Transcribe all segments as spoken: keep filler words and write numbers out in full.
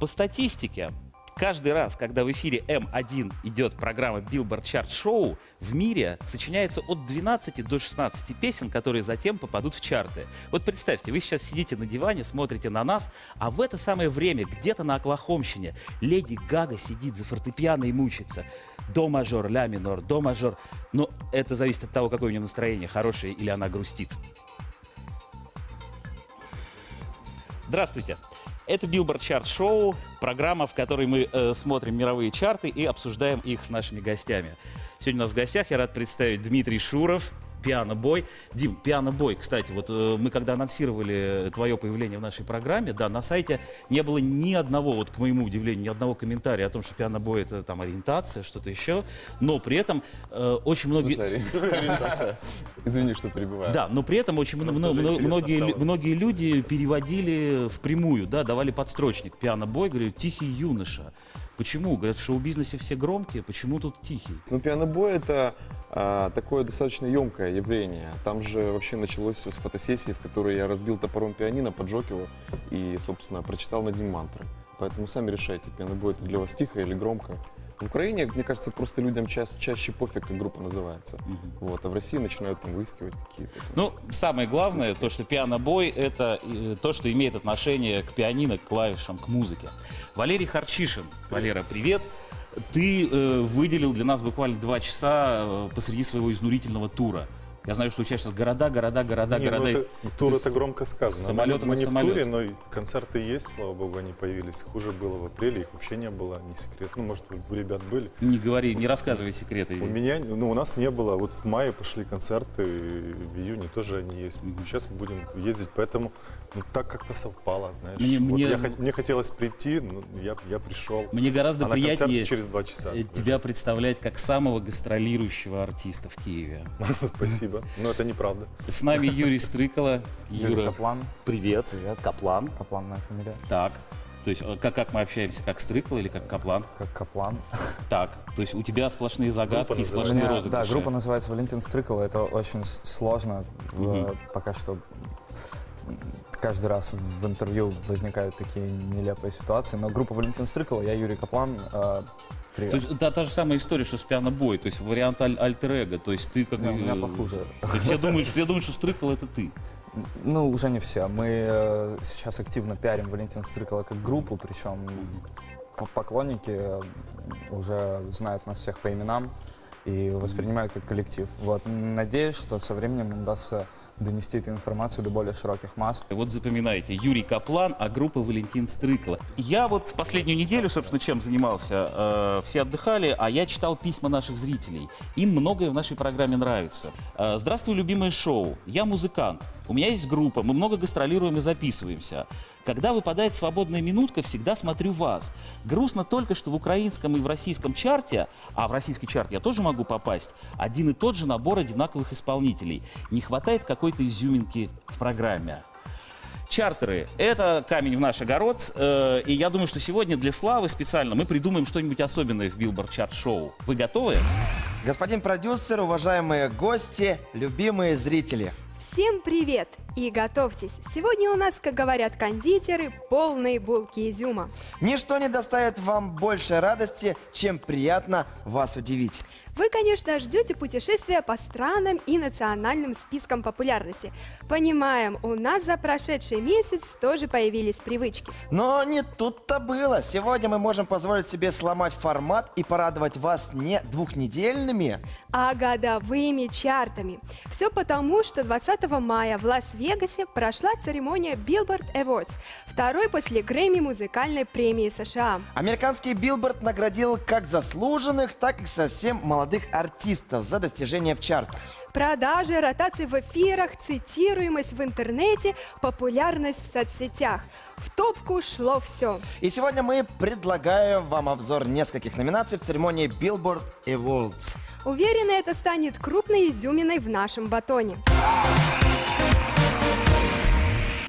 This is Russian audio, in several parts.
По статистике, каждый раз, когда в эфире эм один идет программа Billboard Chart Show, в мире сочиняется от двенадцати до шестнадцати песен, которые затем попадут в чарты. Вот представьте, вы сейчас сидите на диване, смотрите на нас, а в это самое время где-то на Оклахомщине Леди Гага сидит за фортепиано и мучится. До мажор, ля минор, до мажор. Но это зависит от того, какое у нее настроение, хорошее или она грустит. Здравствуйте. Это Billboard Chart Show, программа, в которой мы э, смотрим мировые чарты и обсуждаем их с нашими гостями. Сегодня у нас в гостях я рад представить Дмитрий Шуров, пиано-бой. Дим, пиано-бой, кстати, вот э, мы когда анонсировали твое появление в нашей программе, да, на сайте не было ни одного, вот к моему удивлению, ни одного комментария о том, что пиано-бой это там ориентация, что-то еще, но при этом э, очень многие... Ориентация? Извини, что перебиваю. Да, но при этом очень многие, многие люди переводили впрямую, да, давали подстрочник пиано-бой, говорят, тихий юноша. Почему? Говорят, в шоу-бизнесе все громкие, почему тут тихий? Ну, пиано-бой — это а, такое достаточно емкое явление. Там же вообще началось все с фотосессии, в которой я разбил топором пианино, поджег его и, собственно, прочитал над ним мантры. Поэтому сами решайте, пиано-бой — это для вас тихо или громко. В Украине, мне кажется, просто людям ча чаще пофиг, как группа называется. Uh-huh. Вот, а в России начинают там выискивать какие-то... Ну, самое главное, штуки. То, что пиано-бой — это э, то, что имеет отношение к пианино, к клавишам, к музыке. Валерий Харчишин. Валера, привет. Ты э, выделил для нас буквально два часа э, посреди своего изнурительного тура. Я знаю, что у тебя сейчас города, города, города, не, города. Ну это, тур — это громко сказано. Самолеты мы на не самолет. в туре, но концерты есть, слава богу, они появились. Хуже было в апреле, их вообще не было, не секрет. Ну, может, у ребят были. Не говори, не рассказывай секреты. У меня, ну, у нас не было. Вот в мае пошли концерты, в июне тоже они есть. Сейчас мы будем ездить, поэтому ну, так как-то совпало, знаешь. Мне, вот мне... Я, мне хотелось прийти, ну, я, я пришел. Мне гораздо а приятнее через два часа тебя представлять как самого гастролирующего артиста в Киеве. Спасибо, но это неправда. С нами Юрий Стрыкало. Юра, Юрий Каплан. Привет. Привет. Каплан. Каплан моя фамилия. Так. То есть как, как мы общаемся? Как Стрыкало или как Каплан? Как Каплан. Так. То есть у тебя сплошные загадки и сплошные меня, розыгрыши. Да, группа называется Валентин Стрыкало. Это очень сложно. Угу. Пока что каждый раз в интервью возникают такие нелепые ситуации. Но группа Валентин Стрыкало, я Юрий Каплан. Привет. То есть, да, та же самая история, что с пиано-бой, то есть вариант аль альтер-эго, то есть ты как бы... У меня похуже. Все думают, все думают, что Стрыкало — это ты. Ну, уже не все. Мы э, сейчас активно пиарим Валентина Стрыкало как группу, причем поклонники уже знают нас всех по именам и воспринимают как коллектив. Вот. Надеюсь, что со временем нам удастся донести эту информацию до более широких масс. Вот запоминайте, Юрий Каплан, а группа Валентин Стрыкало. Я вот в последнюю неделю, собственно, чем занимался? Э, все отдыхали, а я читал письма наших зрителей. Им многое в нашей программе нравится. Э, Здравствуй, любимое шоу. Я музыкант. У меня есть группа, мы много гастролируем и записываемся. Когда выпадает свободная минутка, всегда смотрю вас. Грустно только, что в украинском и в российском чарте, а в российский чарт я тоже могу попасть, один и тот же набор одинаковых исполнителей. Не хватает какой-то изюминки в программе. Чартеры – это камень в наш огород, э, и я думаю, что сегодня для Славы специально мы придумаем что-нибудь особенное в Billboard Chart Show. Вы готовы? Господин продюсер, уважаемые гости, любимые зрители. Всем привет! И готовьтесь! Сегодня у нас, как говорят кондитеры, полные булки изюма. Ничто не доставит вам больше радости, чем приятно вас удивить. Вы, конечно, ждете путешествия по странам и национальным спискам популярности. Понимаем, у нас за прошедший месяц тоже появились привычки. Но не тут-то было. Сегодня мы можем позволить себе сломать формат и порадовать вас не двухнедельными, а годовыми чартами. Все потому, что двадцатого мая в Лас-Вегасе прошла церемония Billboard Awards, второй после Грэмми музыкальной премии США. Американский Billboard наградил как заслуженных, так и совсем молодых артистов за достижения в чартах. Продажи, ротации в эфирах, цитируемость в интернете, популярность в соцсетях. В топку шло все. И сегодня мы предлагаем вам обзор нескольких номинаций в церемонии Billboard Awards. Уверена, это станет крупной изюминой в нашем батоне. Итак,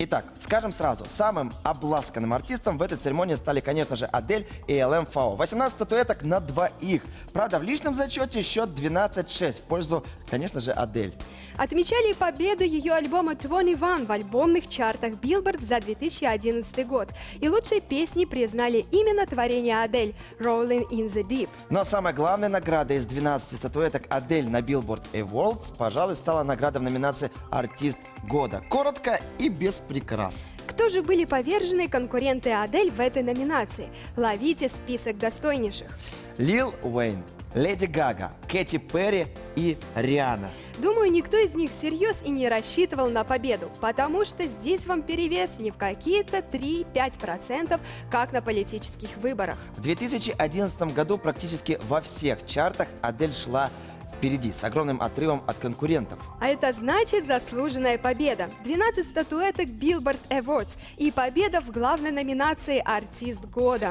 Скажем сразу, самым обласканным артистом в этой церемонии стали, конечно же, Адель и эл эм эф ау. восемнадцать статуэток на двоих. Правда, в личном зачете счет двенадцать шесть в пользу, конечно же, Адель. Отмечали победу ее альбома двадцать один в альбомных чартах Billboard за две тысячи одиннадцатый год. И лучшей песней признали именно творение Адель «Rolling in the Deep». Но самой главной наградой из двенадцати статуэток Адель на Billboard Awards, пожалуй, стала награда в номинации «Артист года». Коротко и без прикрас. Кто же были повержены конкуренты Адель в этой номинации? Ловите список достойнейших. Лил Уэйн, Леди Гага, Кэти Перри и Риhanna. Думаю, никто из них всерьез и не рассчитывал на победу, потому что здесь вам перевес не в какие-то три-пять процентов, как на политических выборах. В две тысячи одиннадцатом году практически во всех чартах Адель шла впереди, с огромным отрывом от конкурентов. А это значит заслуженная победа. двенадцать статуэток Billboard Awards и победа в главной номинации «Артист года».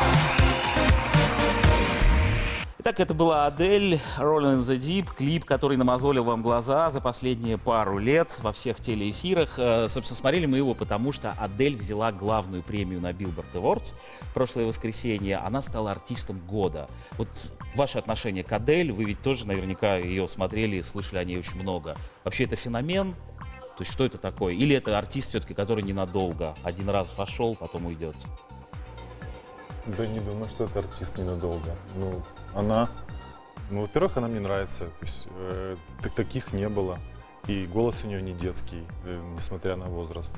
Итак, это была Адель, Rolling in the Deep, клип, который намазолил вам глаза за последние пару лет во всех телеэфирах. Э, собственно, смотрели мы его, потому что Адель взяла главную премию на Billboard Awards в прошлое воскресенье. Она стала артистом года. Вот ваше отношение к Адель, вы ведь тоже наверняка ее смотрели, слышали о ней очень много. Вообще это феномен? То есть что это такое? Или это артист все-таки, который ненадолго? Один раз вошел, потом уйдет? Да не думаю, что это артист ненадолго. Ну, она, ну, во-первых, она мне нравится. То есть, э, так, таких не было. И голос у нее не детский, э, несмотря на возраст.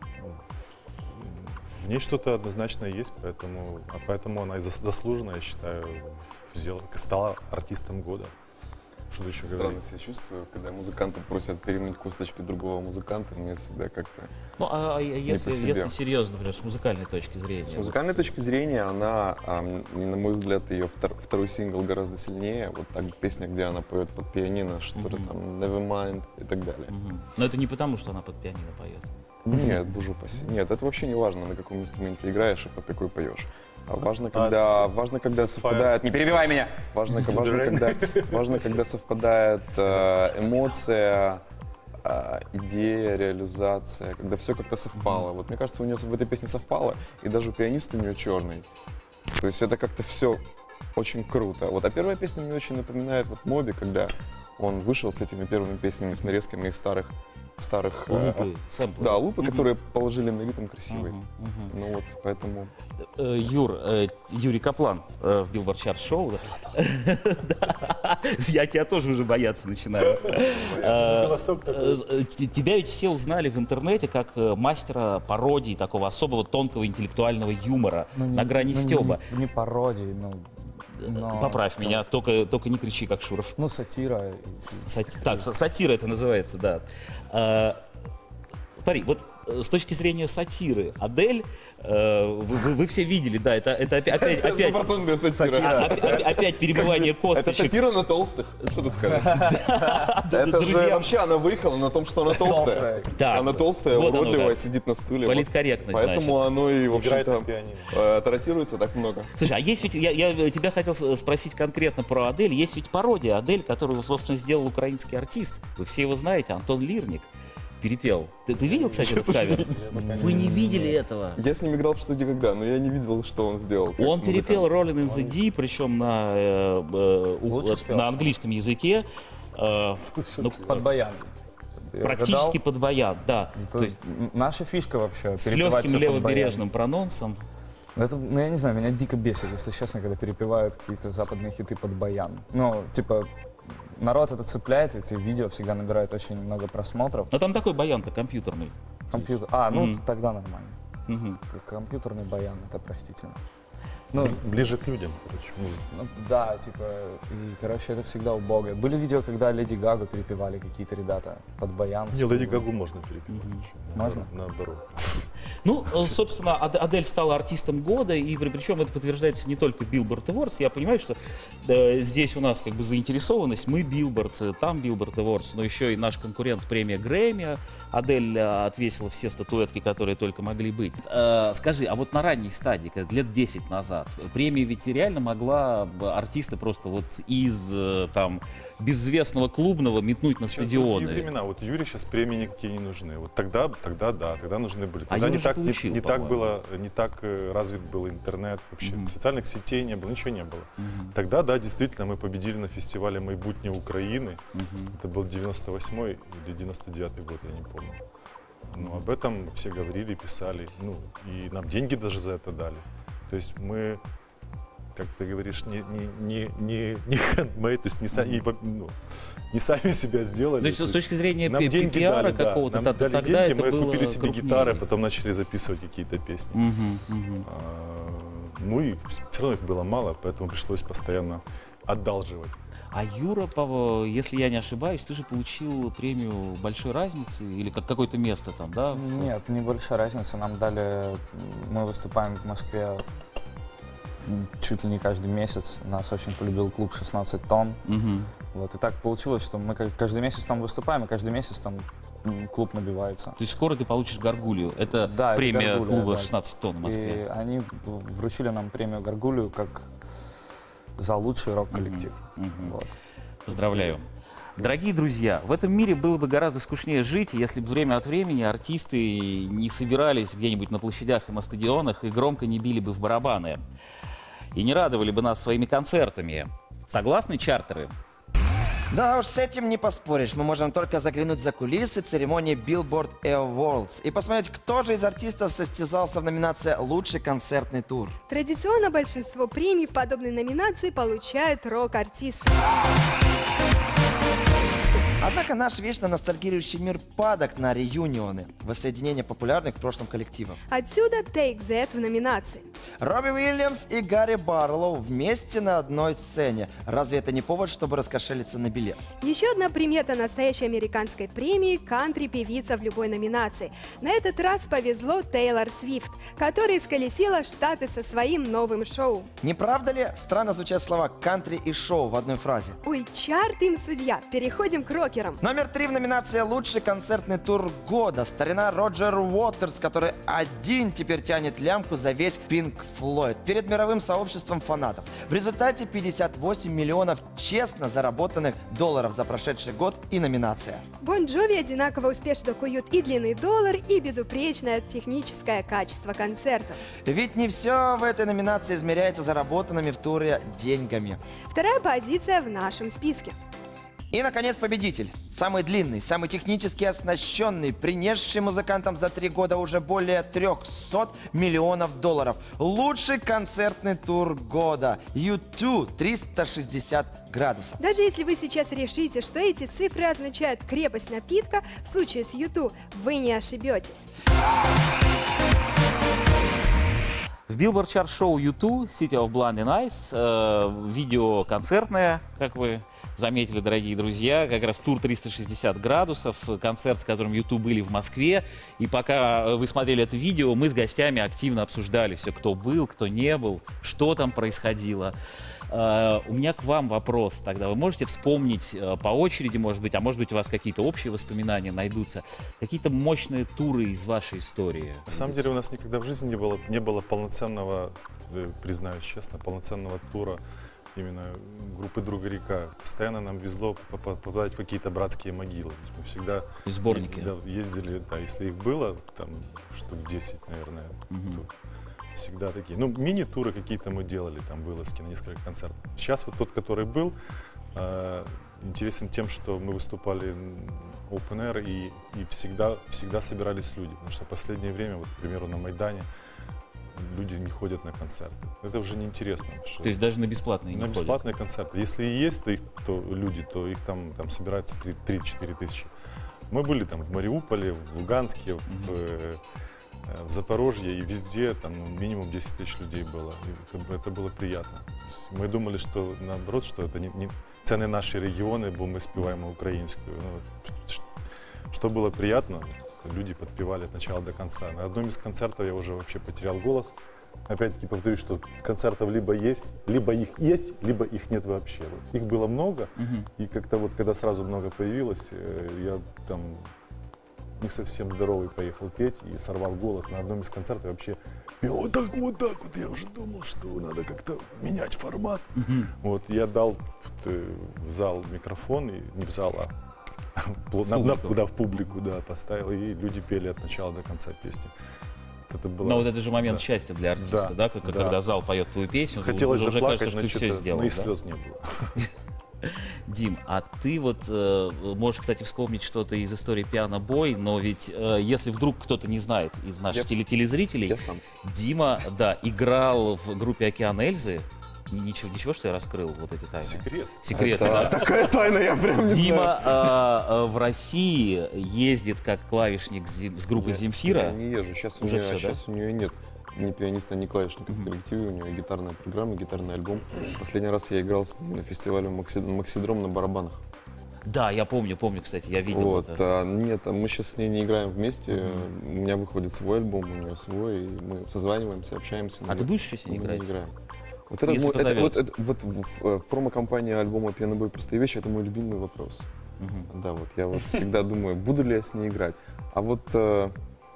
В ней что-то однозначно есть, поэтому, а поэтому она и заслуженно, я считаю, взяла, стала артистом года. Что еще Странно говорить? себя чувствую, когда музыканты просят переменить косточки другого музыканта, мне всегда как-то... Ну, а если, по себе. если серьезно, например, с музыкальной точки зрения? С музыкальной вот, точки зрения, она, ам, на мой взгляд, ее втор- второй сингл гораздо сильнее. Вот так песня, где она поет под пианино, что-то Мгм. там, Nevermind и так далее. Мгм. Но это не потому, что она под пианино поет. Нет, боже упаси. Нет, это вообще не важно, на каком инструменте играешь и под какой поешь. А важно, А, когда, с- важно, когда с- совпадает... Не перебивай меня! Важно, To the важно, rain. когда, важно, когда совпадает э, эмоция, э, идея, реализация, когда все как-то совпало. Вот мне кажется, у нее в этой песне совпало, и даже пианист у нее черный. То есть это как-то все очень круто. Вот, а первая песня мне очень напоминает вот Моби, когда он вышел с этими первыми песнями, с нарезками из старых старых... э, Лупы, сэмплы. Да, лупы, Мгм. которые положили на ритм красивый. Мгм, мгм. Ну вот, поэтому... Э, Юр, э, Юрий Каплан э, в Billboard Chart Show. Да. Да. Я тебя тоже уже бояться начинаю. Э, Голосок такой. э, э, т- Тебя ведь все узнали в интернете как э, мастера пародии, такого особого тонкого интеллектуального юмора Ну, не- на грани ну, не- стёба. Не, не пародии, ну, но... Поправь там, меня, только, только не кричи, как Шуров. Ну, сатира. и- и- Сати- Так, са- сатира это называется, да. А, Смотри, вот э, с точки зрения сатиры, Адель, э, вы, вы- вы все видели, да, это, это опять, опять, Это опять, стопроцентная сатира. а- опять- опять перебивание Это косточек. сатира на толстых. Что тут сказать? Это же Друзья, вообще она выехала на том, что она толстая. Так, Она толстая, вот оно уродливая, как. сидит на стуле. Политкорректность, Вот. Поэтому оно и, в Играет на общем-то, пианино. э, тратируется так много. Слушай, а есть ведь, я, я тебя хотел с- спросить конкретно про Адель, есть ведь пародия Адель, которую, собственно, сделал украинский артист. Вы все его знаете, Антон Лирник перепел. Ты, ты видел, кстати, этот кавер? Вы не видели этого? Я с ним играл в студии когда, но я не видел, что он сделал. как Он музыкант. перепел Rolling in the Deep, причем на, э, э, у- Лучше э, спел. на английском языке. э, ну, Под баян. практически под баян, да. То То есть есть наша фишка вообще. с перепевать легким всё под баян. левобережным прононсом. Ну, это, ну, я не знаю, меня дико бесит, если честно, когда перепевают какие-то западные хиты под баян. Ну, типа, народ это цепляет, эти видео всегда набирают очень много просмотров. Но там такой баян-то компьютерный. Компьютер. А, ну Мгм. тогда нормально. Мгм. К- Компьютерный баян, это простительно. Ну, Бли- Ближе к людям, короче, музыка. ну, да, типа, и, короче, это всегда убого. Были видео, когда Леди Гагу перепевали какие-то ребята под баян. Не, с Леди трубой. Гагу можно перепевать. Мгм. еще, Можно? Наоборот. Ну, э, собственно, Ад- Адель стала артистом года, и при- причем это подтверждается не только Billboard Awards. Я понимаю, что э, здесь у нас как бы заинтересованность, мы Billboard, э, там Billboard Awards, но еще и наш конкурент премия Грэмми. Адель э, отвесила все статуэтки, которые только могли быть. Э, скажи, а вот на ранней стадии, когда лет десять назад, премия ведь реально могла бы артиста просто вот из э, там безвестного клубного метнуть на Сейчас стадионы? другие времена. Вот Юре сейчас премии никакие не нужны. Вот тогда, тогда да, тогда нужны были. А Тогда Юра не же так, не, получил, не так по-моему. было, не так э, развит был интернет, вообще Мгм. социальных сетей не было, ничего не было. Мгм. Тогда, да, действительно, мы победили на фестивале «Майбутнє Украины». Мгм. Это был девяносто восьмой или девяносто девятый год, я не помню. Но об этом все говорили, писали. Ну, и нам деньги даже за это дали. То есть мы, как ты говоришь, не, не, не, не, не handmade, то есть не, са- и во- ну, не сами себя сделали. То есть с точки зрения нам пи- деньги пиара дали, да. какого-то, Нам т- дали тогда деньги, это мы было купили себе крупнее. гитары, потом начали записывать какие-то песни. Мгм, мгм. А, ну и все равно их было мало, поэтому пришлось постоянно одалживать. А Юра, Павел, если я не ошибаюсь, ты же получил премию большой разницы или как какое-то место там, да? в- Нет, небольшая разница. Нам дали, мы выступаем в Москве м, чуть ли не каждый месяц. Нас очень полюбил клуб шестнадцать тонн. Мгм. Вот, и так получилось, что мы ка- каждый месяц там выступаем, и каждый месяц там м, клуб набивается. То есть скоро ты получишь Гаргулью. Это Да, это премия Гаргулья, клуба да. шестнадцать тонн в И Москве. они в- вручили нам премию Гаргулью как за лучший рок-коллектив. Мгм. Вот. Поздравляю. Дорогие друзья, в этом мире было бы гораздо скучнее жить, если бы время от времени артисты не собирались где-нибудь на площадях и на стадионах и громко не били бы в барабаны. И не радовали бы нас своими концертами. Согласны, чартеры? Да уж, с этим не поспоришь. Мы можем только заглянуть за кулисы церемонии Billboard Awards и посмотреть, кто же из артистов состязался в номинации «Лучший концертный тур». Традиционно большинство премий в подобной номинации получают рок-артисты. Однако наш вечно ностальгирующий мир падок на реюнионы, воссоединение популярных в прошлом коллективов. Отсюда Take That в номинации. Робби Уильямс и Гарри Барлоу вместе на одной сцене. Разве это не повод, чтобы раскошелиться на билет? Еще одна примета настоящей американской премии – кантри-певица в любой номинации. На этот раз повезло Тейлор Свифт, которая исколесила Штаты со своим новым шоу. Не правда ли странно звучат слова «кантри» и «шоу» в одной фразе? Ой, чарт им судья. Переходим к рокерам. Номер три в номинации «Лучший концертный тур года». Старина Роджер Уотерс, который один теперь тянет лямку за весь Pink Floyd перед мировым сообществом фанатов. В результате пятьдесят восемь миллионов честно заработанных долларов за прошедший год и номинация. Бон Джови одинаково успешно куют и длинный доллар, и безупречное техническое качество концертов. Ведь не все в этой номинации измеряется заработанными в туре деньгами. Вторая позиция в нашем списке. И, наконец, победитель. Самый длинный, самый технически оснащенный, принесший музыкантам за три года уже более трехсот миллионов долларов. Лучший концертный тур года. ю два триста шестьдесят градусов. Даже если вы сейчас решите, что эти цифры означают крепость напитка, в случае с ю два вы не ошибетесь. В Billboard Chart шоу ю два City of Blind and Ice э, видео концертное, как вы заметили, дорогие друзья, как раз тур триста шестьдесят градусов, концерт, с которым ю два были в Москве. И пока вы смотрели это видео, мы с гостями активно обсуждали все, кто был, кто не был, что там происходило. Э, у меня к вам вопрос тогда. Вы можете вспомнить э, по очереди, может быть, а может быть у вас какие-то общие воспоминания найдутся, какие-то мощные туры из вашей истории? На самом деле у нас никогда в жизни не было, не было полноценного, э, признаюсь честно, полноценного тура именно группы «Друга река». Постоянно нам везло поп- попадать в какие-то братские могилы. То есть мы всегда То есть сборники. да, ездили, да, если их было, там штук десять, наверное, Мгм. то всегда такие. Ну, мини-туры какие-то мы делали, там, вылазки на несколько концертов. Сейчас вот тот, который был, э, интересен тем, что мы выступали open air и, и всегда, всегда собирались люди. Потому что в последнее время, вот, к примеру, на Майдане люди не ходят на концерты. Это уже неинтересно. что То есть даже на бесплатные не на ходят? бесплатные концерты. Если и есть то их, то люди, то их там, там собирается три-четыре тысячи. Мы были там в Мариуполе, в Луганске, в, э, в Запорожье и везде там ну, минимум десять тысяч людей было. И это, это было приятно. То есть мы думали, что наоборот, что это не, не це не наші регіони, бо ми співаємо українською. Ну, ш- что было приятно, люди подпевали от начала до конца. На одном из концертов я уже вообще потерял голос. Опять-таки повторюсь, что концертов либо есть, либо их есть, либо их нет вообще. Вот. Их было много, Мгм. и как-то вот, когда сразу много появилось, э, я там не совсем здоровый поехал петь и сорвал голос. На одном из концертов вообще пел вот так, вот так вот. Я уже думал, что надо как-то менять формат. Мгм. Вот я дал э, в зал микрофон, и не в зал, а в на- на- публику. да, в публику, да, поставил, и люди пели от начала до конца песни. Вот это было. Но вот это же момент да. счастья для артиста, Да, да, как- да. когда зал поет твою песню, Хотелось уже, уже заплакать, кажется, что но ты все что-то- сделал. но и да? слез не было. Дим, а ты вот э, можешь, кстати, вспомнить что-то из истории Пиано Бой, но ведь э, если вдруг кто-то не знает из наших Я- теле- телезрителей, Я сам. Дима, да, играл в группе «Океан Эльзы». Ничего, ничего, что я раскрыл вот эти тайны? Секрет. Секреты, Это да. такая тайна, я прям не знаю. Дима э, э, в России ездит как клавишник с, Зим- с группой Я- Земфира. Я не езжу. Сейчас у Уже нее, всё, да? сейчас у нее нет ни пианиста, ни клавишника в коллективе. У нее гитарная программа, гитарный альбом. Последний раз я играл с ней на фестивале Макси- Максидром на барабанах. Да, я помню, помню, кстати, я видел Вот, это. а, нет, а мы сейчас с ней не играем вместе. У меня выходит свой альбом, у нее свой, и мы созваниваемся, общаемся. А но ты будешь еще с мы ней не играть? играем. Вот это, Если мой- это- позовет. вот, это- вот в, в- в промо-компании альбома «Пьяный бой. Простые вещи» это мой любимый вопрос. Мгм. Да, вот я вот всегда думаю, буду ли я с ней играть. А вот э,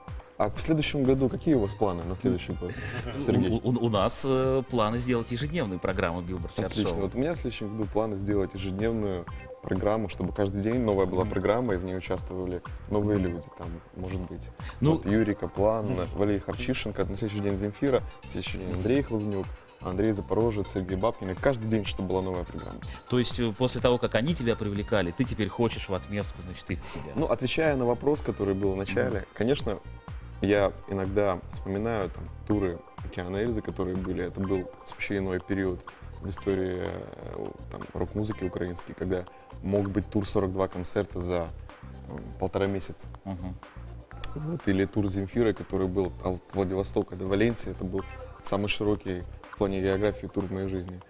а в следующем году какие у вас планы на следующий год, Сергей? У, у- у нас э, планы сделать ежедневную программу Billboard Chart Отлично. Show. Вот у меня в следующем году планы сделать ежедневную программу, чтобы каждый день новая была программа, и в ней участвовали новые люди. Там, может быть, Ну, вот Юрий Каплан, Валерий Харчишенко, на следующий день Земфира, на следующий день Андрей Хловнюк, Андрей Запорожец, Сергей Бабкин. И каждый день, чтобы была новая программа. То есть э, после того, как они тебя привлекали, ты теперь хочешь в отместку, значит, их к себе. Ну, отвечая на вопрос, который был в начале, конечно, я иногда вспоминаю там туры «Океана Эльзы», которые были. Это был вообще иной период в истории э, там, рок-музыки украинской, когда мог быть тур сорок два концерта за там, полтора месяца. Мгм. Вот, или тур Земфира, который был от Владивостока до Валенсии. Это был самый широкий в плане географии тур в моей жизни.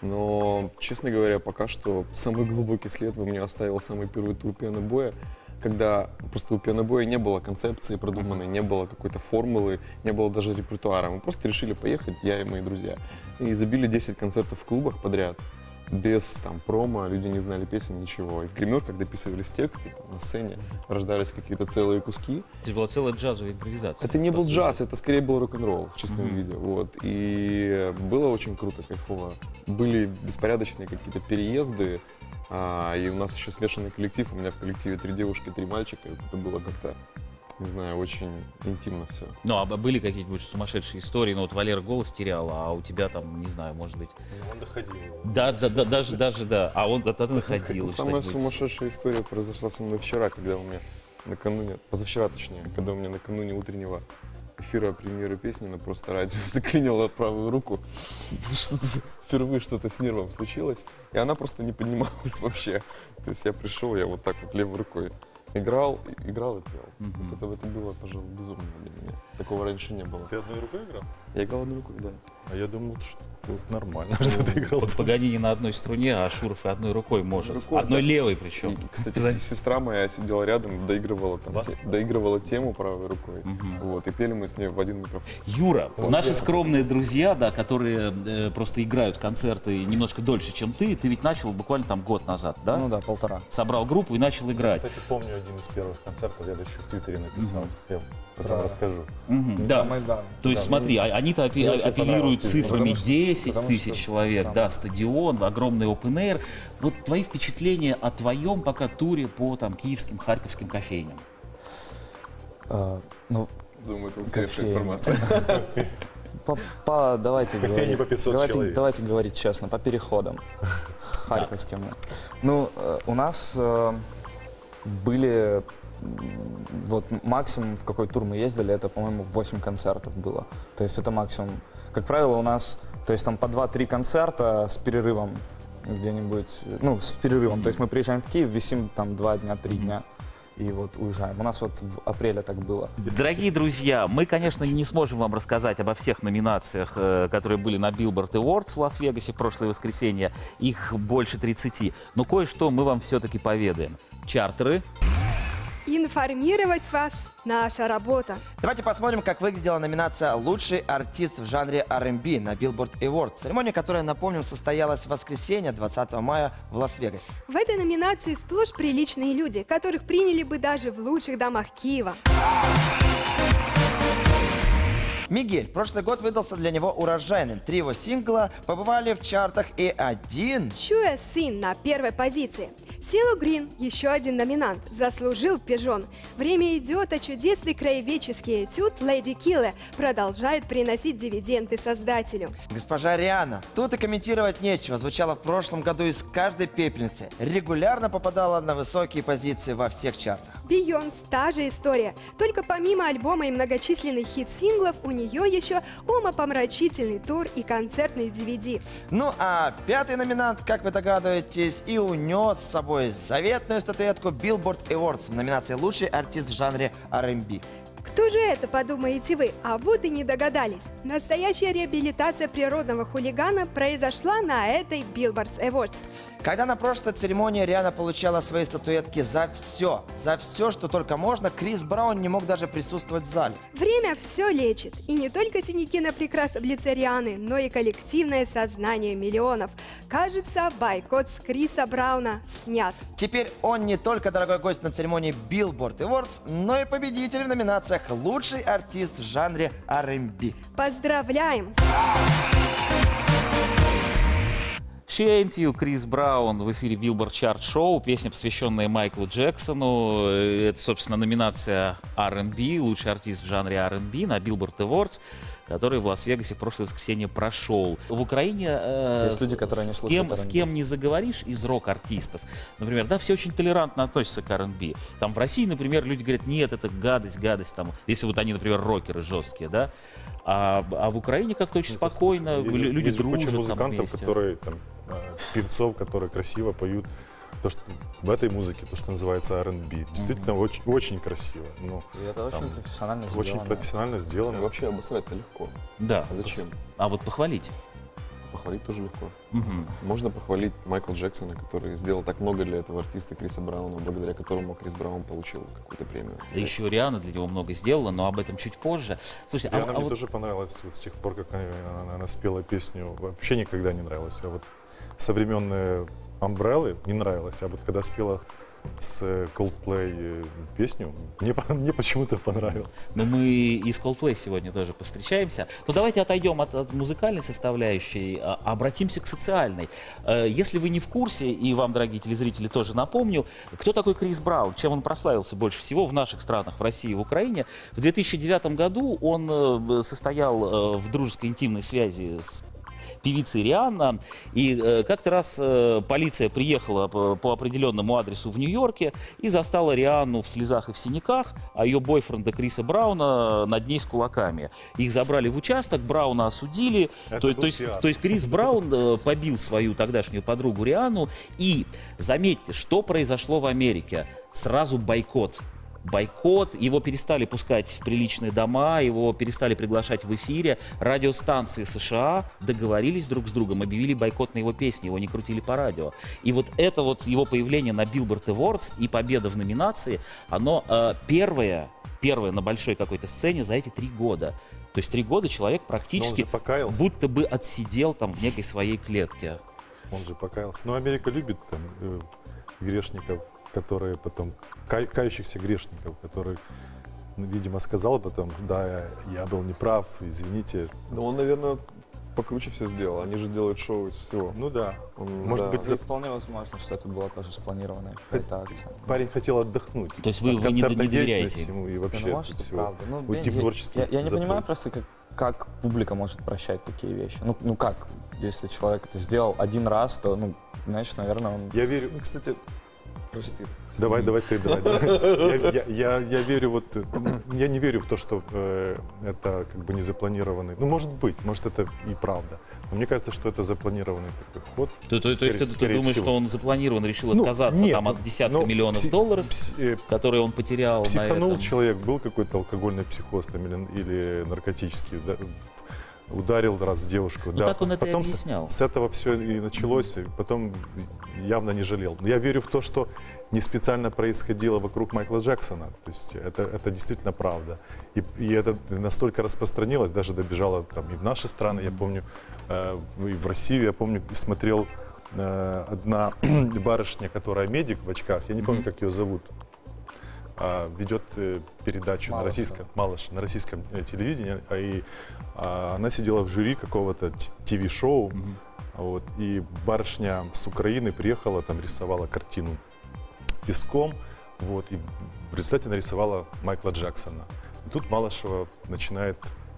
Но, честно говоря, пока что самый глубокий след во мне оставил самый первый тур пианобоя, когда просто у пианобоя не было концепции продуманной, не было какой-то формулы, не было даже репертуара. Мы просто решили поехать, я и мои друзья, и забили десять концертов в клубах подряд. Без там промо, люди не знали песен, ничего. И в гримерках дописывались тексты, там, на сцене рождались какие-то целые куски. Это же была целая джазовая импровизация. Это не по был сути. джаз, это скорее был рок-н-ролл в чистом Мгм. виде. Вот. И было очень круто, кайфово. Были беспорядочные какие-то переезды. а, и у нас еще смешанный коллектив. У меня в коллективе три девушки, три мальчика. И вот это было как-то, не знаю, очень интимно все. Ну, а были какие-нибудь сумасшедшие истории? Ну, вот Валера голос терял, а у тебя там, не знаю, может быть... Ну, он доходил. Да, да, да, даже, даже, да. А он тогда находил. Самая что-нибудь. сумасшедшая история произошла со мной вчера, когда у меня накануне, позавчера точнее, когда у меня накануне утреннего эфира премьеры песни на Просто радио заклинило правую руку. Что-то впервые что-то с нервом случилось, и она просто не поднималась вообще. То есть я пришел, я вот так вот левой рукой играл, и- играл и пел. Мгм. Вот это, это было, пожалуй, безумно для меня. Такого раньше не было. Ты одной рукой играл? Я играл одной рукой, да. А я думал, что вот нормально, что ты играл. Вот Паганини на одной струне, а Шуров и одной рукой может. Рукой, Одной да. левой И, причем. кстати, с- сестра моя сидела рядом, доигрывала, там, Вас? те- доигрывала тему правой рукой. Мгм. Вот, и пели мы с ней в один микрофон. Юра, наши скромные друзья, да, которые э, просто играют концерты немножко дольше, чем ты, ты ведь начал буквально там год назад, да? Ну да, полтора. Собрал группу и начал играть. Кстати, помню один из первых концертов, я даже в Твиттере написал. Я потом Да. расскажу. Мгм, да. На Майдан. То есть Да, смотри, а- они-то апе- мне очень апеллируют понравилось, цифрами потому что- десять потому тысяч что человек, там- да, стадион, огромный open air. Вот твои впечатления о твоем пока туре по там киевским, харьковским кофейням? А, ну, Думаю, это устаревшая Кофейня. информация. по, по- давайте Кофейни говорить, по пятьсот давайте, человек. давайте говорить честно, по переходам харьковским. Ну, э, у нас э, были, м, вот максимум, в какой тур мы ездили, это, по-моему, восемь концертов было. То есть это максимум. Как правило, у нас, то есть там по два-три концерта с перерывом где-нибудь, ну, с перерывом. То есть мы приезжаем в Киев, висим там два дня, три дня. И вот уезжаем. У нас вот в апреле так было. Дорогие друзья, мы, конечно, не сможем вам рассказать обо всех номинациях, э, которые были на Billboard Awards в Лас-Вегасе в прошлое воскресенье. Их больше тридцати. Но кое-что мы вам все-таки поведаем. Чартеры, Информировать вас – наша работа. Давайте посмотрим, как выглядела номинация «Лучший артист в жанре ар энд би» на Billboard Awards. Церемония, которая, напомним, состоялась в воскресенье, двадцатого мая в Лас-Вегасе. В этой номинации сплошь приличные люди, которых приняли бы даже в лучших домах Киева. Мигель. Прошлый год выдался для него урожайным. Три его сингла побывали в чартах, и один... Чуя сын на первой позиции. Силу Грин, еще один номинант, заслужил пижон. Время идет, а чудесный краеведческий этюд «Леди Килле» продолжает приносить дивиденды создателю. Госпожа Риhanna. Тут и комментировать нечего. Звучала в прошлом году из каждой пепельницы. Регулярно попадала на высокие позиции во всех чартах. Бейонс – та же история. Только помимо альбома и многочисленных хит-синглов, у нее еще умопомрачительный тур и концертный ди ви ди. Ну а пятый номинант, как вы догадываетесь, и унес с собой заветную статуэтку Billboard Awards в номинации «Лучший артист в жанре ар энд би». Кто же это, подумаете вы? А вот и не догадались. Настоящая реабилитация природного хулигана произошла на этой Billboard Awards. Когда на прошлой церемонии Риhanna получала свои статуэтки за все, за все, что только можно, Крис Браун не мог даже присутствовать в зале. Время все лечит. И не только синяки на прекрасном лице Рианы, но и коллективное сознание миллионов. Кажется, бойкот с Криса Брауна снят. Теперь он не только дорогой гость на церемонии Billboard Awards, но и победитель в номинациях «Лучший артист в жанре ар энд би». Поздравляем! She Ain't You, Крис Браун в эфире Billboard Chart Show. Песня, посвященная Майклу Джексону. Это, собственно, номинация ар энд би, лучший артист в жанре ар энд би на Billboard Awards, который в Лас-Вегасе в прошлое воскресенье прошел. В Украине э, Есть люди, которые не с, слушают кем, ар энд би. с кем не заговоришь из рок-артистов, например, да, все очень толерантно относятся к ар энд би. Там в России, например, люди говорят, нет, это гадость, гадость, там, если вот они, например, рокеры жесткие, да. А, а в Украине как-то очень Ну, спокойно, есть, лю- люди есть же дружат куча там музыкантов, вместе. которые, там, э, певцов, которые красиво поют то, что в этой музыке, то, что называется ар энд би. Действительно, очень, очень красиво. Ну, И это очень там профессионально очень сделано. профессионально И сделано. вообще обосрать-то легко. Да. А зачем? А вот похвалить. Похвалить тоже легко. Мгм. Можно похвалить Майкла Джексона, который сделал так много для этого артиста Криса Брауна, благодаря которому Крис Браун получил какую-то премию. И еще Риhanna для него много сделала, но об этом чуть позже. Слушайте, а, Риhanna а мне вот тоже понравилась вот с тех пор, как она, она- она спела песню. Вообще никогда не нравилась. А вот со времен э, Umbrella не нравилась. А вот когда спела с э, Coldplay э, песню, мне, по- мне почему-то понравилось. ну, мы и с Coldplay сегодня тоже повстречаемся. То давайте отойдем от, от музыкальной составляющей, а обратимся к социальной. Э, Если вы не в курсе, и вам, дорогие телезрители, тоже напомню, кто такой Крис Браун, чем он прославился больше всего в наших странах, в России и в Украине. В две тысячи девятом году он э, состоял э, в дружеской интимной связи с певицей Риhanna, и э, как-то раз э, полиция приехала по, по определенному адресу в Нью-Йорке и застала Рианну в слезах и в синяках, а ее бойфренда Криса Брауна над ней с кулаками. Их забрали в участок, Брауна осудили, Это то, был то есть, пиар. то есть Крис Браун э, побил свою тогдашнюю подругу Рианну, и заметьте, что произошло в Америке, сразу бойкот. Бойкот, его перестали пускать в приличные дома, его перестали приглашать в эфире. Радиостанции США договорились друг с другом, объявили бойкот на его песни, его не крутили по радио. И вот это вот его появление на Billboard Awards и победа в номинации, оно э, первое, первое на большой какой-то сцене за эти три года. То есть три года человек Но он практически же покаялся. будто бы отсидел там в некой своей клетке. Он же покаялся. Но Америка любит там э, грешников, которые потом, кай- кающихся грешников, которые, ну, видимо, сказал потом, да, я, я был неправ, извините. Но он, наверное, покруче все сделал. Они же делают шоу из всего. Ну да, Он, может да. быть, И за- вполне возможно, что это была тоже спланированная какая-то акция. парень хотел отдохнуть. То есть вы- от вы не- концертной не доверяете деятельности ему и вообще Ну, от может, это всего. правда. Ну, Уйти я, в творческий я, я не запой. понимаю просто, как, как публика может прощать такие вещи. Ну, ну как, если человек это сделал один раз, то, ну, значит, наверное, он... Я верю. Ну, кстати, прости. Давай, давай ты, давай. давай. Я, я- я- я верю вот, э, я не верю в то, что э, это как бы не запланированный. Ну, может быть, может это и правда. Но мне кажется, что это запланированный такой ход. То, то- то есть Скорее- ты, ты скорее думаешь, всего. что он запланирован, решил Ну, отказаться нет, там ну, от десятка ну, миллионов пси- долларов, пси- э, которые он потерял на Психанул этом? человек, был какой-то алкогольный психоз там, или, или наркотический, да, ударил раз девушку. Ну, да. так он это и Потом с- объяснял. С, этого все и началось, и потом явно не жалел. Но я верю в то, что не специально происходило вокруг Майкла Джексона. То есть это, это действительно правда. И, и это настолько распространилось, даже добежало там, и в наши страны. Я помню, э, и в Россию, я помню, смотрел э, одна барышня, которая медик в очках, я не помню, как ее зовут, а, ведет э, передачу на Малышева. российском, Малыш, на российском э, телевидении, а, и а, она сидела в жюри какого-то т ви-шоу, вот, и барышня с Украины приехала, там рисовала картину песком, вот, и в результате нарисовала Майкла Джексона. И тут Малышева начинает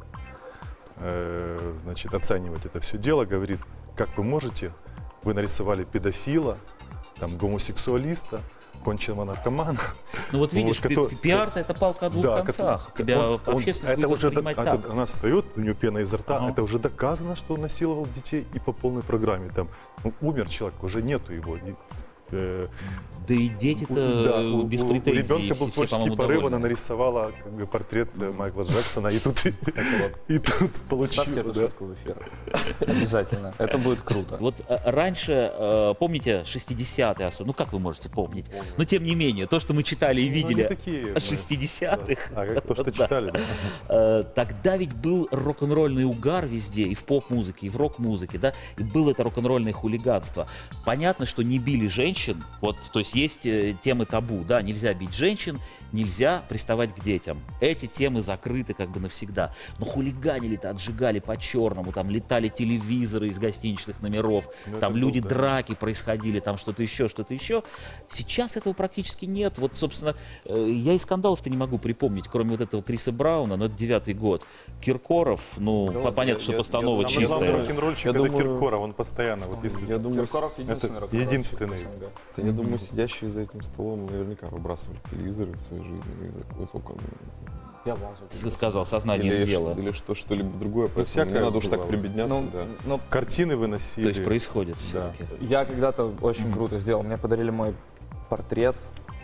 э, значит, оценивать это все дело, говорит, как вы можете, вы нарисовали педофила, там, гомосексуалиста, конченого наркомана. Ну вот видишь, Вот, который- пи- пиар-то это палка о двух Да, концах. кото- Тебя он- он- общественность это будет уже до- воспринимать это- так. Она встает, у нее пена изо рта, Ага. это уже доказано, что он насиловал детей и по полной программе. Там, ну, умер человек, уже нету его. И, э, Да и у- дети-то да, у- без у- претензий. У ребенка все, был все, творческий по-моему, порыв, она довольны. нарисовала как бы, портрет э, Майкла Джексона, и тут, и тут получила. Ставьте эту да. шутку в эфир. Обязательно. Это будет круто. Вот э, раньше, э, помните, шестидесятые особенно, ну как вы можете помнить? Но тем не менее, то, что мы читали и Ну, видели не такие, от шестидесятых. А как то, что Да. читали, да. Э, Тогда ведь был рок-н-ролльный угар везде, и в поп-музыке, и в рок-музыке, да, и было это рок-н-ролльное хулиганство. Понятно, что не били женщин, вот, то есть есть э, темы табу, да, нельзя бить женщин, нельзя приставать к детям. Эти темы закрыты как бы навсегда. Но хулиганили-то, отжигали по-черному, там летали телевизоры из гостиничных номеров, Ну, там это люди, был, да. драки происходили, там что-то еще, что-то еще. Сейчас этого практически нет. Вот, собственно, э, я и скандалов-то не могу припомнить, кроме вот этого Криса Брауна, но это девятый год. Киркоров, ну, Да по- ладно, понятно, я- что я- постанова я- Самый главный чистая. рок-н-ролльщик Я это думаю- Киркоров, он постоянно, вот если... Я думаю, Киркоров с- единственный это рок-н-ролльщик единственный. в СНГ. я думаю, сидящие за этим столом наверняка выбрасывали телевизоры в своей жизни из-за высокого Я вазу. С- Сказал, сознанием или, дела. или что, что-либо другое, поэтому всякое не надо уж так бывало. прибедняться, Ну, да. ну, Картины выносили. То есть происходит Да. все-таки. я когда-то очень круто сделал. Мне подарили мой портрет.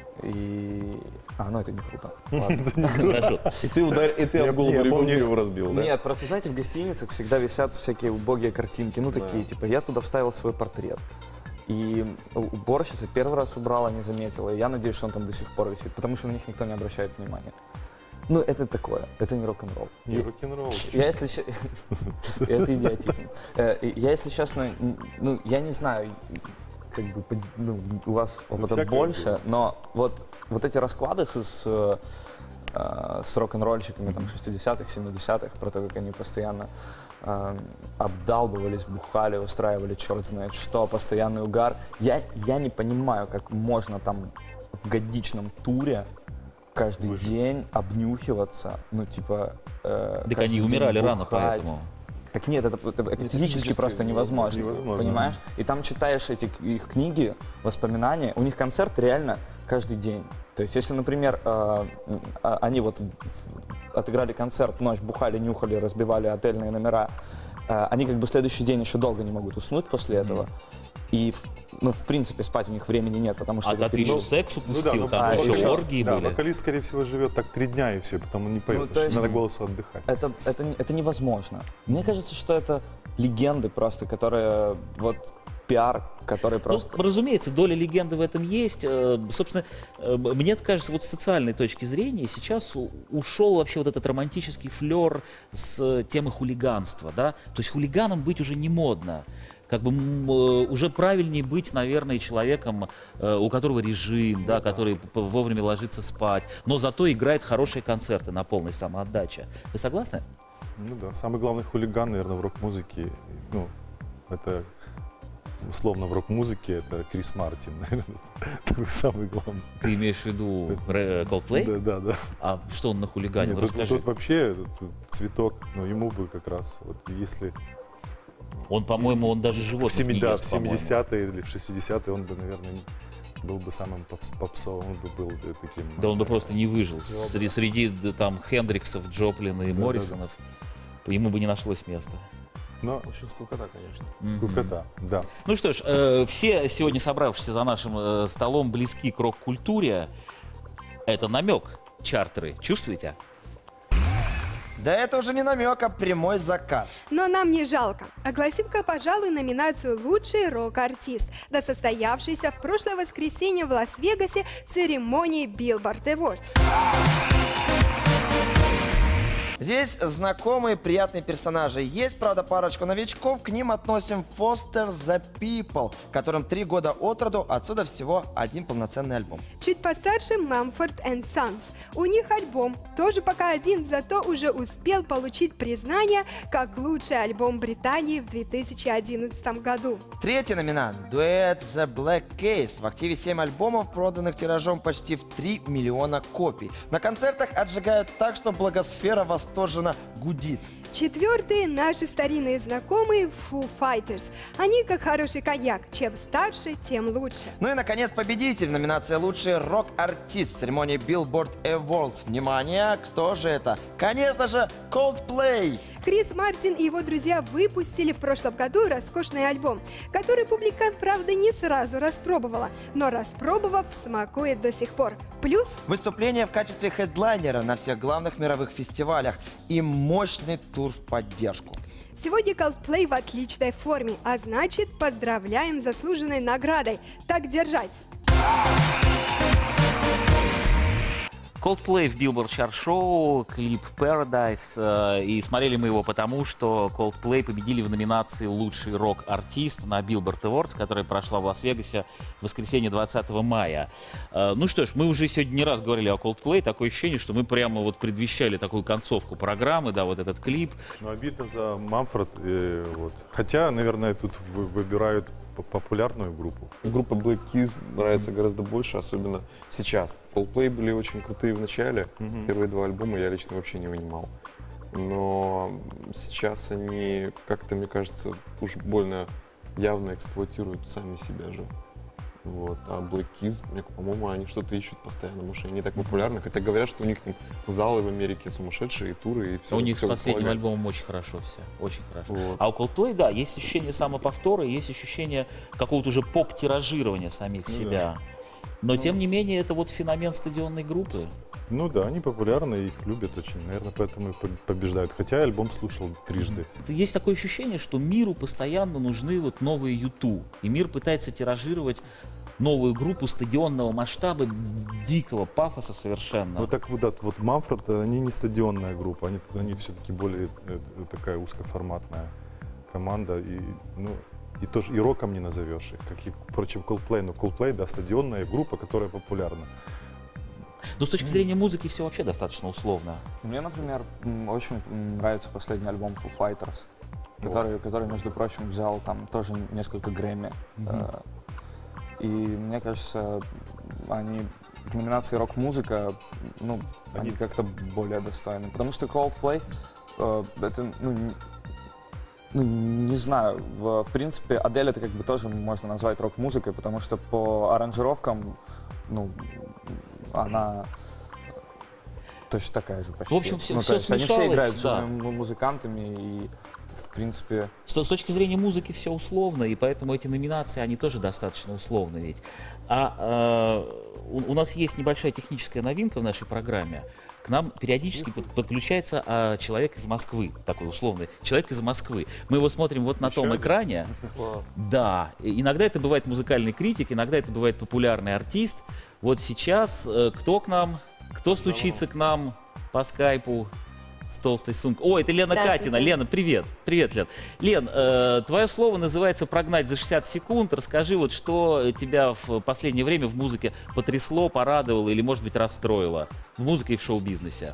И... А, ну это не круто. Ладно. Хорошо. И ты, удар... и ты Я- об голову я ребенка помню- его разбил, да? Нет, просто знаете, в гостиницах всегда висят всякие убогие картинки. Ну, такие, типа, я туда вставил свой портрет. И уборщица первый раз убрала, не заметила. И я надеюсь, что он там до сих пор висит, потому что на них никто не обращает внимания. Ну, это такое, это не рок-н-ролл. Не рок-н-ролл. Я, если че- это идиотизм. Э, Я, если честно, н- ну, я не знаю, как бы, под- ну, у вас опыта всякое больше, было. но вот, вот эти расклады с, с, э, с рок-н-ролльщиками там шестидесятых, семидесятых, про то, как они постоянно э, обдалбывались, бухали, устраивали черт знает что, постоянный угар. Я, я не понимаю, как можно там в годичном туре каждый день обнюхиваться, ну типа... э, Так каждый они день умирали рано, бухать. поэтому. Так нет, это, это- это физически физически просто невозможно, невозможно. понимаешь? И там читаешь эти к- их книги, воспоминания, у них концерт реально каждый день. То есть, если, например, э, м, а- они вот в- в- отыграли концерт, ночь бухали, нюхали, разбивали отельные номера, э, они как бы следующий день еще долго не могут уснуть после этого. И, в- ну, в принципе, спать у них времени нет, потому что... А это ты еще период- секс Ну упустил, ну, там а, еще еще- оргии да, были. вокалист, скорее всего, живет так три дня и все, потом он не поет, Ну, потому то что есть- надо голосу отдыхать. Это, это, не- это невозможно. Мне кажется, что это легенды просто, которые вот пиар, который просто... Ну, разумеется, доля легенды в этом есть. Э, Собственно, э, мне кажется, вот с социальной точки зрения сейчас у- ушел вообще вот этот романтический флер с темы хулиганства, да. То есть хулиганом быть уже не модно. Как бы м, э, уже правильнее быть, наверное, человеком, э, у которого режим, да, который п- п- вовремя ложится спать, но зато играет хорошие концерты на полной самоотдаче. Вы согласны? Ну да, самый главный хулиган, наверное, в рок-музыке, ну, это условно в рок-музыке, это Крис Мартин, наверное, такой самый главный. Ты имеешь в виду Ре- Coldplay? Да, да, да. А что он на хулигане? Нет, Ну, тут, расскажи. тут вообще тут цветок, ну, ему бы как раз, вот если Он, по-моему, он даже в, животных семи- не да, ест, в по-моему. семидесятые или в шестидесятые он бы, наверное, не- был бы самым попс- попсовым, он бы был э, таким... Да он бы просто не выжил. Среди, среди да, там Хендриксов, Джоплина и Да, Моррисонов ему бы не нашлось места. Но Очень скукота, конечно. скукота, да. Ну что ж, э, все сегодня собравшиеся за нашим э, столом близки к рок-культуре. Это намек. Чартеры. Чувствуете? Да это уже не намек, а прямой заказ. Но нам не жалко. Огласим-ка, пожалуй, номинацию «Лучший рок-артист» до состоявшейся в прошлое воскресенье в Лас-Вегасе церемонии Billboard Awards. Здесь знакомые, приятные персонажи. Есть, правда, парочку новичков. К ним относим Foster the People, которым три года от роду, отсюда всего один полноценный альбом. Чуть постарше Mumford and Sons. У них альбом, тоже пока один, зато уже успел получить признание как лучший альбом Британии в две тысячи одиннадцатом году. Третий номинант – дуэт The Black Keys. В активе семь альбомов, проданных тиражом почти в три миллиона копий. На концертах отжигают так, что благосфера восторженно гудит. Четвертые – наши старинные знакомые Foo Fighters. Они как хороший коньяк. Чем старше, тем лучше. Ну и, наконец, победитель в номинации «Лучший рок-артист» церемонии Billboard Awards. Внимание, кто же это? Конечно же, Coldplay! Крис Мартин и его друзья выпустили в прошлом году роскошный альбом, который публика, правда, не сразу распробовала, но распробовав, смакует до сих пор. Плюс выступление в качестве хедлайнера на всех главных мировых фестивалях и мощный тур в поддержку. сегодня Coldplay в отличной форме, а значит, поздравляем с заслуженной наградой. Так держать! Coldplay в Billboard Chart Show, клип Paradise. Э, и смотрели мы его потому, что Coldplay победили в номинации «Лучший рок-артист» на Billboard Awards, которая прошла в Лас-Вегасе в воскресенье двадцатого мая. Э, ну что ж, мы уже сегодня не раз говорили о Coldplay. Такое ощущение, что мы прямо вот предвещали такую концовку программы, да, вот этот клип. Ну, обидно за Мамфорд. э, вот. Хотя, наверное, тут вы- выбирают п- популярную группу. Группа Black Keys нравится гораздо больше, особенно сейчас. Coldplay были очень крутые в начале. Мгм. Первые два альбома я лично вообще не вынимал. Но сейчас они как-то, мне кажется, уж больно явно эксплуатируют сами себя же. Вот. А Black Keys, мне, по-моему, они что-то ищут постоянно, может, они не так популярны. Хотя говорят, что у них там залы в Америке сумасшедшие, и туры, и все. У них с последним альбомом очень хорошо все, очень хорошо. Вот. А у Coldplay, да, есть ощущение самоповтора, есть ощущение какого-то уже поп-тиражирования самих Ну себя. Но, тем не менее, это вот феномен стадионной группы. Ну да, они популярны, их любят очень. Наверное, поэтому и по- побеждают. Хотя я альбом слушал трижды. Есть такое ощущение, что миру постоянно нужны вот новые юту. И мир пытается тиражировать новую группу стадионного масштаба, дикого пафоса совершенно. Вот так вот, да, вот Мамфорд, они не стадионная группа, они, они все-таки более э, такая узкоформатная команда. И, ну, и тоже и роком не назовешь их, как и, впрочем, Coldplay. Но Coldplay, да, стадионная группа, которая популярна. Но с точки зрения музыки все вообще достаточно условно. Мне, например, м, очень м, нравится последний альбом Foo Fighters, который, который, между прочим, взял там тоже несколько Грэмми. Э, И мне кажется, они в номинации рок-музыка, ну, они Они как-то более достойны. Потому что Coldplay, э, это, ну, не- ну, не знаю, в, в принципе, Адель это как бы тоже можно назвать рок-музыкой, потому что по аранжировкам, ну, она точно такая же почти. В общем, всё- ну, всё то есть они все смешалось, играют с да. живыми музыкантами и, в принципе, С, с точки зрения музыки все условно, и поэтому эти номинации, они тоже достаточно условны ведь. А э, у, у нас есть небольшая техническая новинка в нашей программе. К нам периодически под- подключается а, человек из Москвы, такой условный, человек из Москвы. Мы его смотрим вот на Еще том один? экране. Да, и- иногда это бывает музыкальный критик, иногда это бывает популярный артист. Вот сейчас э, кто к нам, кто стучится к нам по скайпу с толстой сумкой? О, это Лена Здравствуйте. Катина. Лена, привет. Привет, Лен. Лен, э, твое слово называется «Прогнать за шестьдесят секунд». Расскажи, вот что тебя в последнее время в музыке потрясло, порадовало или, может быть, расстроило в музыке и в шоу-бизнесе?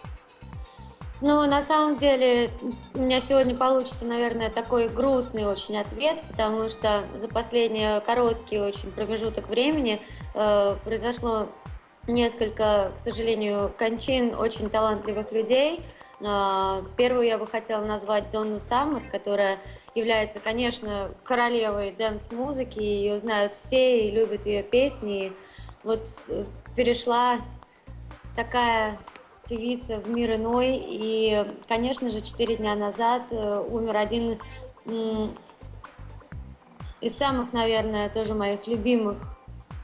Ну, на самом деле, у меня сегодня получится, наверное, такой грустный очень ответ, потому что за последний короткий очень промежуток времени э, произошло несколько, к сожалению, кончин очень талантливых людей. Э, первую я бы хотела назвать Донну Саммер, которая является, конечно, королевой дэнс-музыки, ее знают все и любят ее песни. И вот э, перешла такая певица в мир иной, и, конечно же, четыре дня назад э, умер один м, из самых, наверное, тоже моих любимых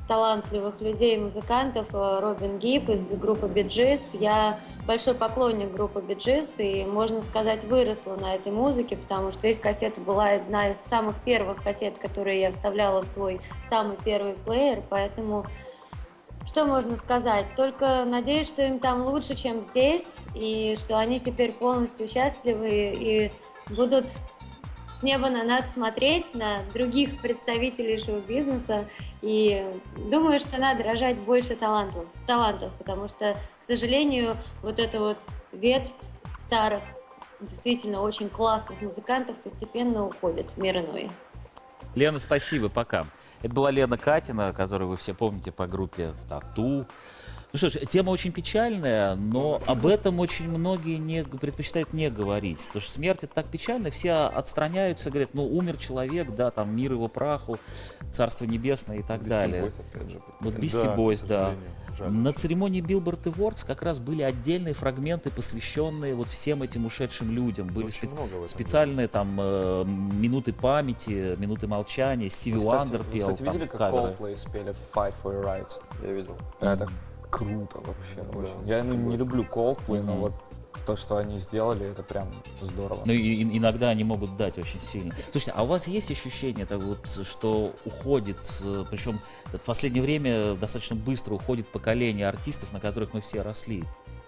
талантливых людей, музыкантов, э, Робин Гиб из группы Bee Gees. Я большой поклонник группы Bee Gees и, можно сказать, выросла на этой музыке, потому что их кассета была одна из самых первых кассет, которые я вставляла в свой самый первый плеер, поэтому что можно сказать? Только надеюсь, что им там лучше, чем здесь, и что они теперь полностью счастливы и будут с неба на нас смотреть, на других представителей шоу-бизнеса. И думаю, что надо рожать больше талантов, талантов, потому что, к сожалению, вот эта вот ветвь старых, действительно очень классных музыкантов постепенно уходит в мир иной. Лена, спасибо, пока. Это была Лена Катина, которую вы все помните по группе «Тату». Ну что ж, тема очень печальная, но об этом очень многие не, предпочитают не говорить. Потому что смерть — это так печально, все отстраняются, говорят, ну умер человек, да, там мир его праху, царство небесное и так Beastie далее. Boys, опять же, Вот да, Beastie Да, Boys, к да. сожалению, жаль На очень. церемонии Billboard Awards как раз были отдельные фрагменты, посвященные вот всем этим ушедшим людям. Были Очень спе- много в этом специальные там э, минуты памяти, минуты молчания. Стиви Вы, кстати, Уандер вы, пел кстати, там видели, как каверы. Coldplay спели Fight for Your Rights? Я видел. Это круто вообще, Да, очень. Я ну, не согласен. люблю Coldplay, но Мгм. вот то, что они сделали, это прям здорово. Ну и, и- иногда они могут дать очень сильно. Слушайте, а у вас есть ощущение, так вот, что уходит, э, причем в последнее время достаточно быстро уходит поколение артистов, на которых мы все росли?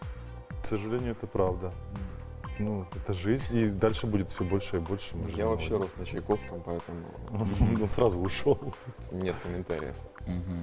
К сожалению, это правда. Ну, это жизнь, и дальше будет все больше и больше. мы же Я не вообще можем. рос на Чайковском, поэтому Он сразу ушел. нет комментариев. Мгм.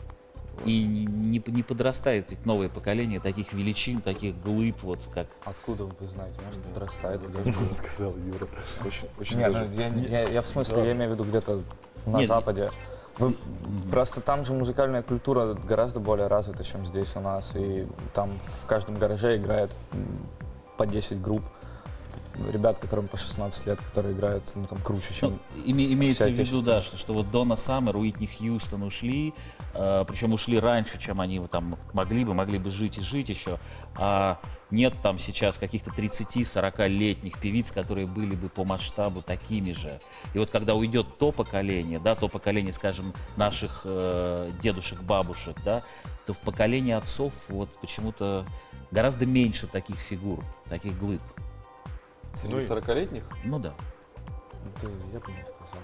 И не, не подрастает ведь новое поколение таких величин, таких глыб, вот как... Откуда вы знаете, может, Да. подрастает? Сказал Юра. Очень, очень Нет, даже- ну, я, не- я, я в смысле, я имею в виду где-то на Нет, Западе. Вы- Просто там же музыкальная культура гораздо более развита, чем здесь у нас. И там в каждом гараже играет м, по десять групп. Ребят, которым по шестнадцать лет, которые играют, ну, там, круче, чем... Ну, име- имеется в все виду, да, что, что вот Донна Саммер, Уитни Хьюстон ушли, э, причем ушли раньше, чем они вот там могли бы, могли бы жить и жить еще. А нет там сейчас каких-то тридцати-сорокалетних певиц, которые были бы по масштабу такими же. И вот когда уйдет то поколение, да, то поколение, скажем, наших э, дедушек, бабушек, да, то в поколении отцов вот почему-то гораздо меньше таких фигур, таких глыб. Среди Ну и- сорокалетних? Ну да. Да, я бы не сказал.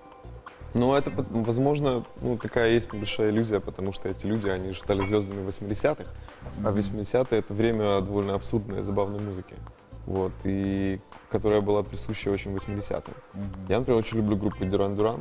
Ну, это, пот- возможно, ну, такая есть небольшая иллюзия, потому что эти люди, они же стали звездами в восьмидесятых, а восьмидесятые — это время довольно абсурдной и забавной музыки, вот, и которая была присуща очень восьмидесятым. Мгм. Я, например, очень люблю группу Duran Duran,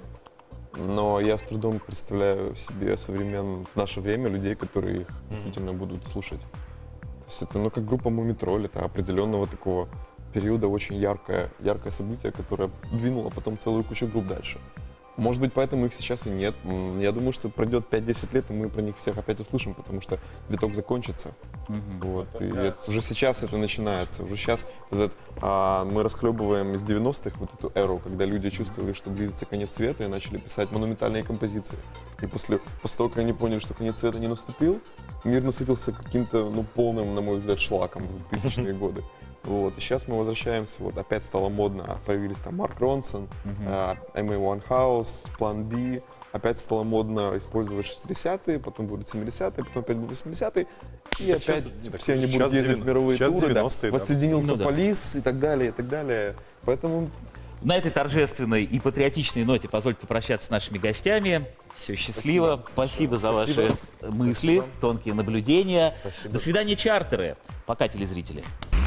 но я с трудом представляю себе современ в наше время людей, которые их действительно будут слушать. То есть это, ну, как группа Мумитроль, это определенного такого периода очень яркое, яркое событие, которое двинуло потом целую кучу групп дальше. Может быть, поэтому их сейчас и нет. М, Я думаю, что пройдет пять-десять лет, и мы про них всех опять услышим, потому что виток закончится. Мгм. Вот. И да. это- уже сейчас это начинается. Уже сейчас этот, а, мы расхлебываем из девяностых вот эту эру, когда люди чувствовали, что близится конец света, и начали писать монументальные композиции. И после, после того, как они поняли, что конец света не наступил, мир насытился каким-то, ну, полным, на мой взгляд, шлаком в двухтысячные годы. Вот. И сейчас мы возвращаемся, вот опять стало модно, появились там Марк Ронсон, э, эм эй Winehouse, Plan B, опять стало модно использовать шестидесятые, потом будут семидесятые, потом опять будут восьмидесятые, и Так опять щас- так все они щас будут ездить в девяно- мировые щас туры, да, девяностые, да. воссоединился Ну да. Полис и так далее, и так далее. Поэтому На этой торжественной и патриотичной ноте позвольте попрощаться с нашими гостями. Все счастливо. Спасибо, за Спасибо. ваши мысли, тонкие наблюдения. Спасибо. До свидания, чартеры. Пока, телезрители.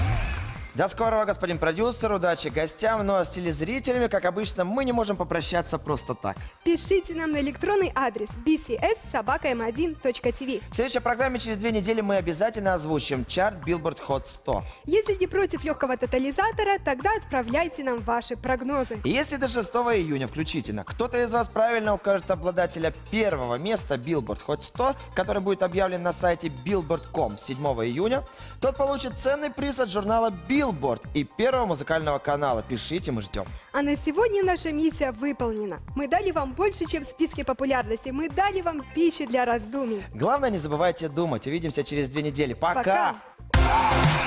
До скорого, господин продюсер, удачи гостям, но с телезрителями, как обычно, мы не можем попрощаться просто так. Пишите нам на электронный адрес би си эс собака эм один точка ти ви. В следующей программе через две недели мы обязательно озвучим чарт Billboard Hot сто. Если не против легкого тотализатора, тогда отправляйте нам ваши прогнозы. И если до шестого июня включительно кто-то из вас правильно укажет обладателя первого места Billboard Hot сто, который будет объявлен на сайте billboard точка ком седьмого июня, тот получит ценный приз от журнала Billboard и Первого музыкального канала. Пишите, мы ждем. А на сегодня наша миссия выполнена. Мы дали вам больше, чем в списке популярности. Мы дали вам пищу для раздумий. Главное, не забывайте думать. Увидимся через две недели. Пока! Пока.